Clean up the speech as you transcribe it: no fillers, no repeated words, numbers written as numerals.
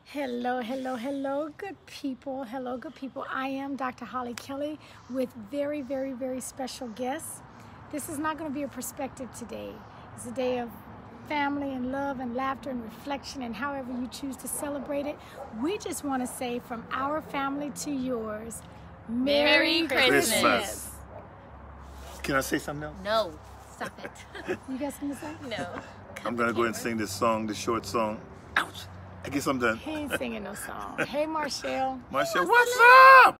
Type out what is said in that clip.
Hello, hello, hello, good people. Hello, good people. I am Dr. Hollie Kelly with very, very, very special guests. This is not going to be a perspective today. It's a day of family and love and laughter and reflection and however you choose to celebrate it. We just want to say from our family to yours, Merry Christmas. Can I say something else? No, stop it. You guys going to say? No. I'm going to go ahead and sing this song, this short song. Ouch. I guess I'm done. He ain't singing no song. Hey, Marshall. Marshall, what's up?